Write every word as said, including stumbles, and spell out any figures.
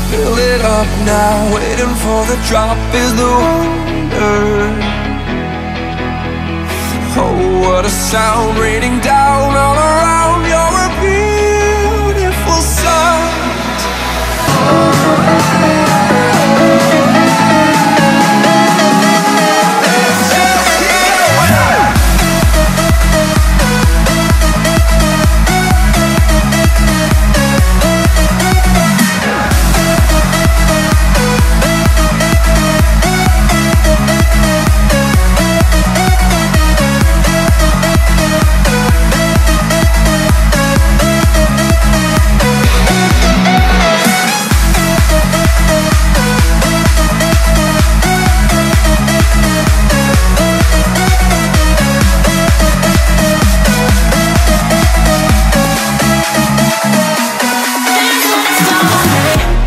Fill it up now, waiting for the drop is the wonder. Oh, what a sound raining down all around. You're a beautiful sight. Stop me.